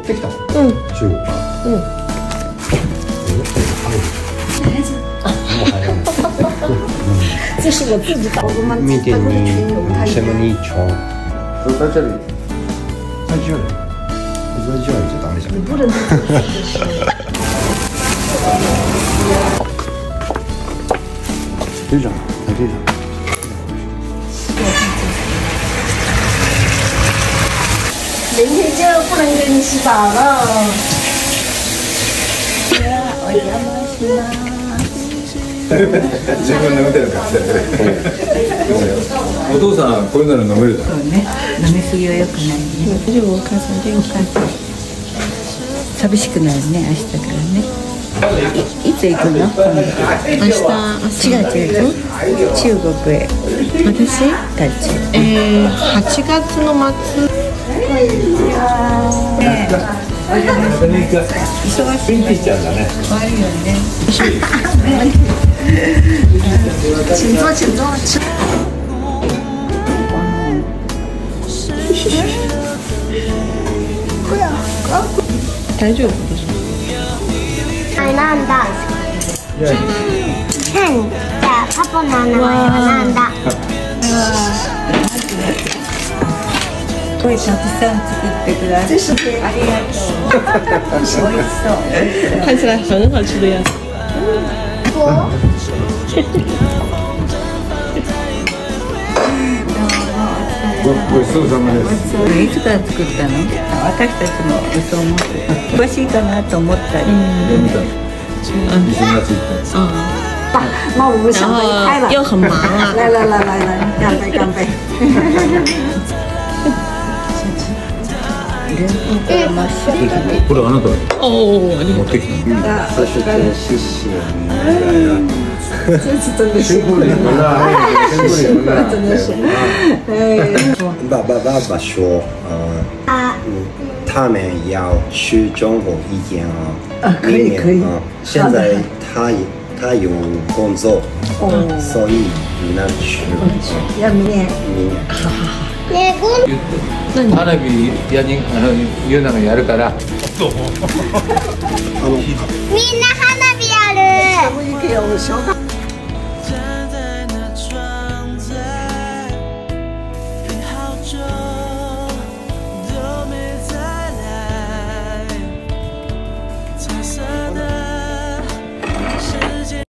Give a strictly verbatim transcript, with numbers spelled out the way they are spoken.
ってきたの？ うん。 中国から。 うん。这是我自己搞的吗？ 明天你什么你穷？都在这里，在这里，你在这里就打一下。 你不能在这里吃。 队长，海队长。 明天就不能给你洗澡了。我家妈是吗？ 自分飲めてるから。お父さんこういうの飲めるだろ。 そうね。飲みすぎは良くないね。大丈夫、お母さん元気。寂しくなるね、明日からね。いつ行くの？ 明日、 違う違う。中国へ。 私たち。 えー、はちがつの末。 忙しい。 元気ちゃんだね。 悪いよね。 请坐，请坐，吃。 大丈夫です。 あれなんだ。千。じゃあパパの名前はなんだ。 すごいたくさん作ってください。ありがとう。美味しそう。 看起来很好吃的样子。 ごちそうさまです。 いつから作ったの？私たちもそう思って詳しいかなと思ったり。 那我们想得开了， 又很忙啊。 来来来来来，干杯干杯！ これあなたおお、ありがとう。 持ってきたの？ 这是真是谢这次真的是，真的是，哎。 爸爸爸爸说，呃，嗯，他们要去中国一天啊， 啊，可以可以啊。现在他也他有工作，所以不能去。 要明年。 明年。 ねえ、こん。 花火やにあのゆうながやるから。 みんな花火やる。 可以给我小卡。